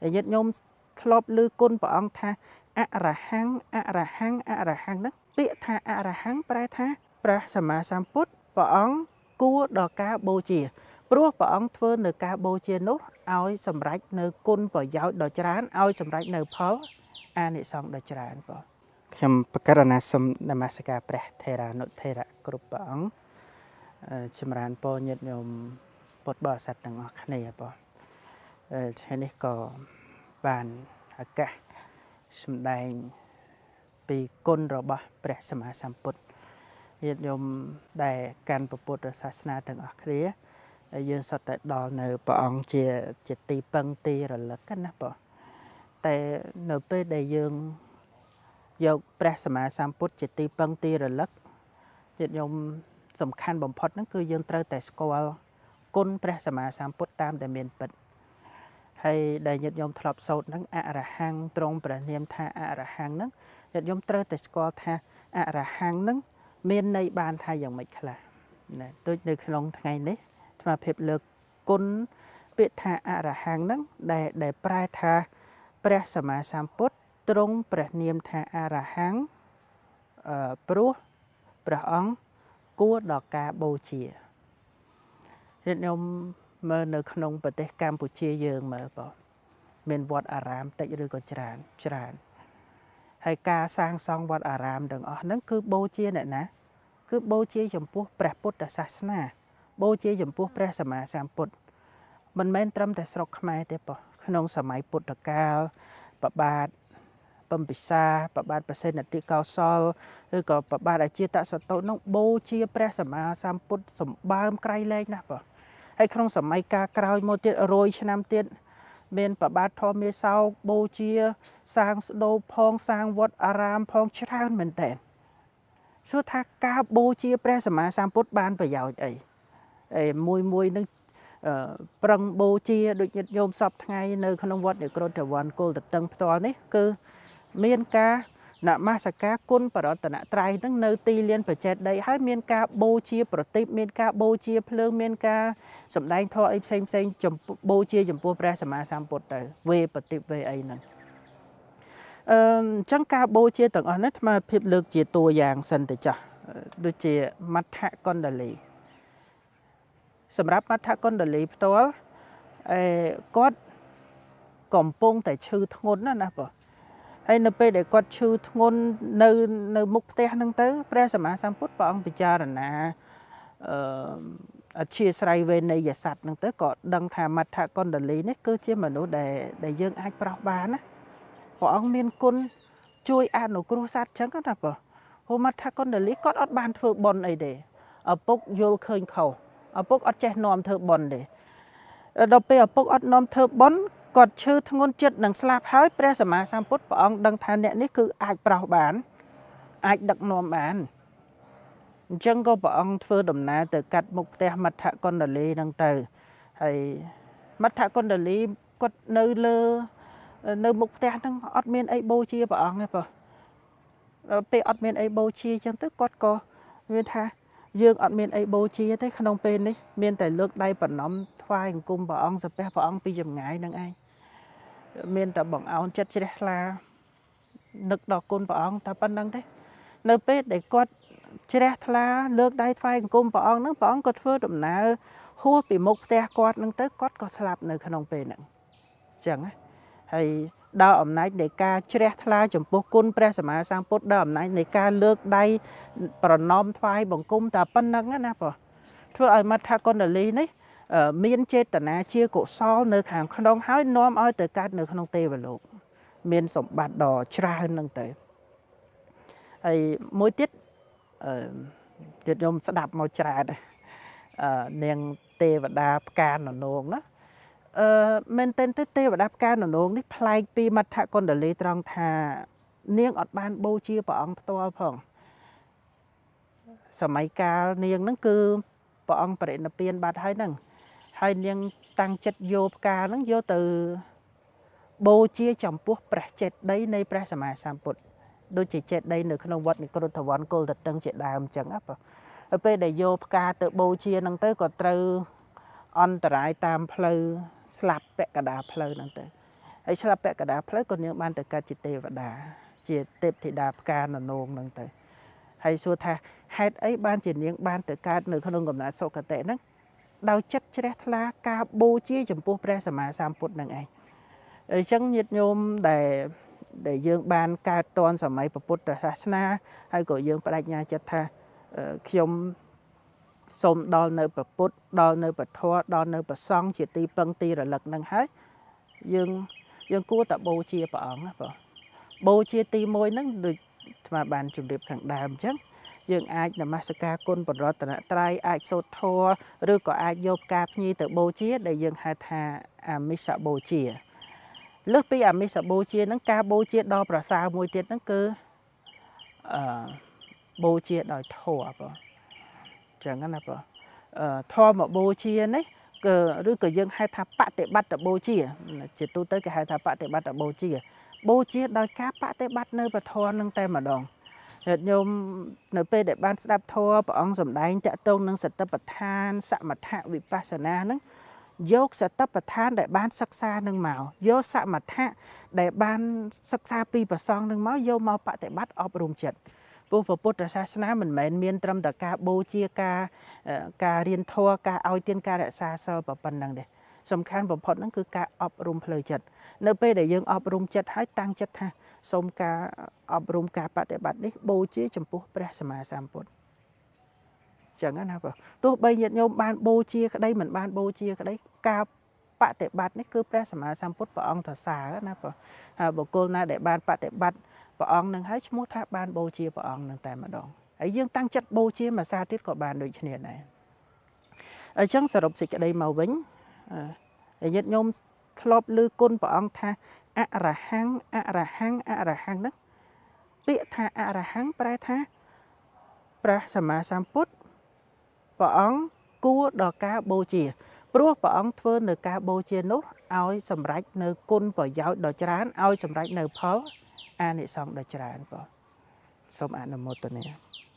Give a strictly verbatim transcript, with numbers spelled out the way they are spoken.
nhiệt nhôm thọp lư côn bảo ông tha ạ ra hăng ạ ra hăng ạ ra hăng nấc bịa tha ạ ra hăng prai tha pra sama samput bảo ông cua đò cá bô chìaព្រោះព្រះអង្គធ្វើនៅការបូជានោះឲ្យសម្រេចនៅគុណប្រយោជន៍ដ៏ច្រើនឲ្យសម្រេចនៅផលអានិសង្សដ៏ច្រើនបងខ្ញុំបកករណាសូមនមស្ការព្រះថេរានុថេរៈគ្រប់ព្រះអង្គចម្រើនពរញាតិញោមពុទ្ធបរិស័ទទាំងអស់គ្នាបងថ្ងៃនេះក៏បានឱកាសសម្ដែងពីគុណរបស់ព្រះសម្មាសម្ពុទ្ធញាតិញោមដែលកាន់ពុទ្ធសាសនាទាំងអស់គ្នាយើងសុទ្ធតែដល់នៅព្រះអង្គជាជាទីពឹងទីរលឹកណាបងតែនៅពេលដែលយើងយកព្រះសម្មាសម្ពុទ្ធជាទីពឹងទីរលឹកញាតិញោមសំខាន់បំផុតហ្នឹងគឺយើងត្រូវតែស្គាល់គុណព្រះសម្មាសម្ពុទ្ធតាមដែលមានពិតហើយដែលញាតិញោមធ្លាប់សូត្រហ្នឹងអរហង្គត្រង់ព្រះនាមថាអរហង្គហ្នឹងញាតិញោមត្រូវតែស្គាល់ថាអរហង្គហ្នឹងមានន័យបានថាយ៉ាងម៉េចខ្លះណាដូចនៅក្នុងថ្ងៃនេះស្មារភាពលើកគុណពាក្យថាអរហង្គហ្នឹងដែលដែលប្រែថាព្រះសម្មាសម្ពុទ្ធទ្រង់ព្រះនាមថាអរហង្គអឺព្រោះព្រះអង្គគួរដល់ការបូជាញាតិញោមមើលនៅក្នុងប្រទេសកម្ពុជាយើងមើលបងមានវត្តអារាមតិចឬក៏ច្រើនច្រើនហើយការសាងសង់វត្តអារាមទាំងអស់ហ្នឹងគឺបូជាអ្នកណាគឺបូជាចំពោះព្រះពុទ្ធសាសនាបូជាចំពោះព្រះសម្មាសម្ពុទ្ធមិនមែនត្រឹមតែស្រុកខ្មែរទេបងក្នុងសម័យពុទ្ធកាលប្របាទពំពិសាប្របាទប្រសិទ្ធតិកោសលឬក៏ប្របាទអាជាតសតុនោះបូជាព្រះសម្មាសម្ពុទ្ធសម្បើមក្រៃលែងណាស់បងហើយក្នុងសម័យកាលក្រោយមកទៀតរយឆ្នាំទៀតមានប្របាទធម្មមេសោកបូជាសាងស្ដូរផងសាងវត្តអារាមផងច្រើនមែនតើសួរថាការបូជាព្រះសម្មាសម្ពុទ្ធបានប្រយោជន៍អីអេមួយមួយនឹងប្រឹងបូជាដូចញាតិញោមសពថ្ងៃនៅក្នុងវត្តនិក្រូធវ័នគោលតតឹងផ្ទាល់នេះគឺមានការនមស្ការគុណបរតនត្រ័យនឹងនៅទីលានបច្ចេតដីហើយមានការបូជាប្រតិបមានការបូជាភ្លើងមានការសម្ដែងធម៌អីផ្សេងផ្សេងចំពោះបូជាចំពោះព្រះសម្មាសម្ពុទ្ធទៅវេប្រតិបវេអីហ្នឹងអឺអញ្ចឹងការបូជាទាំងអស់នេះស្មារភាពលើកជាតួយ៉ាងសិនទៅចាស់ដូចជាមដ្ឋកុណ្ដលីសម្រាប់មដ្ឋកុណ្ដលីផ្ទាល់អេគាត់កំពុងតែឈឺធ្ងន់ណាណាបងហើយនៅពេលដែលគាត់ឈឺធ្ងន់នៅនៅមុខផ្ទះហ្នឹងទៅព្រះសម្មាសម្ពុទ្ធព្រះអង្គពិចារណាអឺអធិស្ឋ័យវេនយស័តហ្នឹងទៅក៏ដឹងថាមដ្ឋកុណ្ដលីនេះគឺជាមនុស្សដែលដែលយើងអាចប្រោសបានណាព្រះអង្គមានគុណជួយអនុគ្រោះសត្វចឹងណាបងហូមដ្ឋកុណ្ដលីគាត់អត់បានធ្វើបុណ្យអីទេឪពុកយល់ឃើញខុសឪពុកអត់ចេះនាំធ្វើបុណ្យទេដល់ពេលឪពុកអត់នាំធ្វើបុណ្យគាត់ឈឺធ្ងន់ចិត្តនឹងស្លាប់ហើយព្រះសម្មាសម្ពុទ្ធព្រះអង្គដឹងថាអ្នកនេះគឺអាចប្រោសបានអាចដឹកនាំបានអញ្ចឹងក៏ព្រះអង្គធ្វើដំណើរទៅកាត់មុខផ្ទះមដ្ឋកុណ្ដលីហ្នឹងទៅហើយមដ្ឋកុណ្ដលីគាត់នៅលើនៅមុខផ្ទះហ្នឹងអត់មានអីបូជាព្រះអង្គទេបងដល់ពេលអត់មានអីបូជាអញ្ចឹងទៅគាត់ក៏វាថាយើងអត់មានអីបូជាទេក្នុងពេលនេះមានតែលើកដៃប្រណម្យថ្វាយអង្គមព្រះអង្គសាពះព្រះអង្គពីចម្ងាយហ្នឹងឯងមានតែបង្អោនចិត្តជ្រះថ្លានឹកដល់គុណព្រះអង្គតែប៉ុណ្្នឹងទេនៅពេលដែលគាត់ជ្រះថ្លាលើកដៃថ្វាយអង្គមព្រះអង្គហ្នឹងព្រះអង្គក៏ធ្វើដំណើរហួសពីមុខផ្ទះគាត់ហ្នឹងទៅគាត់ក៏ស្លាប់នៅក្នុងពេលហ្នឹងអញ្ចឹងណាហើយដល់អំណាចនៃការជ្រះថ្លាចំពោះគុណព្រះសម្មាសម្ពុទ្ធដល់អំណាចនៃការលើកដៃប្រណម្យថ្វាយបង្គំតែប៉ុណ្្នឹងណាបងធ្វើឲ្យមដ្ឋកុណ្ដលីនេះមានចេតនាជាកុសលនៅខាងក្នុងហើយនាំឲ្យទៅកើតនៅក្នុងទេវលោកមានសម្បត្តិដ៏ច្រើនហ្នឹងទៅហើយមួយទៀតអឺទៀតខ្ញុំស្ដាប់មកច្រើនអឺនាងទេវតាផ្កាននងណាអឺមែនទែនទៅទេវតាផ្កាននងនេះប្លែកពីមដ្ឋកុណ្ដលីត្រង់ថានាងអត់បានបូជាព្រះអង្គផ្ទាល់ផងសម័យកាលនាងហ្នឹងគឺព្រះអង្គបរិនិព្វានបាត់ហើយហ្នឹងហើយនាងតាំងចិត្តយកផ្កាហ្នឹងយកទៅបូជាចំពោះព្រះចេតិយនៃព្រះសម្មាសម្ពុទ្ធដូចជាចេតិយនៅក្នុងវត្តនិក្រូធវ័នគោលតតឹងជាដើមអញ្ចឹងណាបងហើយពេលដែលយកផ្កាទៅបូជាហ្នឹងទៅក៏ត្រូវអន្តរាយតាមផ្លូវស្លាប់ពាក់កណ្ដាលផ្លូវហ្នឹងទៅហើយឆ្លាប់ពាក់កណ្ដាលផ្លូវក៏នាងបានទៅកើតជាទេវតាជាទេពធីតាផ្កាននងហ្នឹងទៅហើយសួរថាហេតុអីបានជានាងបានទៅកើតនៅក្នុងកំណើតសុគតិហ្នឹងដោយចិត្តជ្រះថ្លាការបូជាចំពោះព្រះសម្មាសម្ពុទ្ធនឹងឯងអញ្ចឹងញាតិញោមដែលដែលយើងបានកើតតនសម័យពុទ្ធសាសនាហើយក៏យើងបដិញ្ញាចិត្តថាខ្ញុំសូមដល់នៅព្រះពុទ្ធដល់នៅព្រះធម៌ដល់នៅព្រះសង្ឃជាទីពឹងទីរលឹកនឹងហើយយើងយើងគួរតែបូជាព្រះអង្គណាបងបូជាទីមួយហ្នឹងដូចស្មាបានជម្រាបខាងដើមអញ្ចឹងយើងអាចនមស្ការគុណបរតនត្រ័យអាចសូត្រធម៌ឬក៏អាចយកផ្កាភ្ញីទៅបូជាដែលយើងហៅថាអាមិសបូជាលើសពីអាមិសបូជាហ្នឹងការបូជាដល់ប្រសើរមួយទៀតហ្នឹងគឺអឺបូជាដោយធម៌បងចឹងណាបងអឺធម៌មកបូជានេះគឺឬក៏យើងហៅថាបដិបត្តិបូជាជាទូទៅគេហៅថាបដិបត្តិបូជាបូជាដោយការបដិបត្តិនៅពធនឹងតែម្ដងញាតិញោមនៅពេលដែលបានស្ដាប់ធម៌ព្រះអង្គសម្ដែងតកតងនឹងសតិប្បដ្ឋានសមថៈវិបស្សនាហ្នឹងយកសតិប្បដ្ឋានដែលបានសិក្សានឹងមកយកសមថៈដែលបានសិក្សាពីប្រសងនឹងមកយកមកបដិបត្តិអប់រំចិត្តព្រោះពុទ្ធសាសនាមិនមែនមានត្រឹមតែការបូជាការការរៀនធម៌ការឲ្យទានការរក្សាសិលប៉ុណ្ណឹងទេសំខាន់បំផុតហ្នឹងគឺការអប់រំផ្លូវចិត្តនៅពេលដែលយើងអប់រំចិត្តហើយតាំងចិត្តថាសូមការអប់រំការបដិបត្តិនេះបូជាចំពោះព្រះសម្មាសម្ពុទ្ធចឹងណាបងទោះបីញាតិញោមបានបូជាក្តីមិនបានបូជាក្តីការបដិបត្តិនេះគឺព្រះសម្មាសម្ពុទ្ធព្រះអង្គសរសើរណាបងហើយបុគ្គលណាដែលបានបដិបត្តិព្រះអង្គនឹងហើយឈ្មោះថាបានបូជាព្រះអង្គនឹងតែម្ដងហើយយើងតាំងចិត្តបូជាមួយសាទៀតក៏បានដូចគ្នាដែរអញ្ចឹងសរុបសេចក្តីមកវិញញាតិញោមធ្លាប់ឮគុណព្រះអង្គថាអរហង្គអរហង្គអរហង្គហ្នឹងពាក្យថាអរហង្គប្រែថាព្រះសម្មាសម្ពុទ្ធព្រះអង្គគួរដល់ការបូជាព្រោះព្រះអង្គធ្វើនៅការបូជានោះឲ្យសម្រេចនៅគុណប្រយោជន៍ដ៏ច្រើនឲ្យសម្រេចនៅផលអានិសង្សដ៏ច្រើនបងសូមអនុមោទនា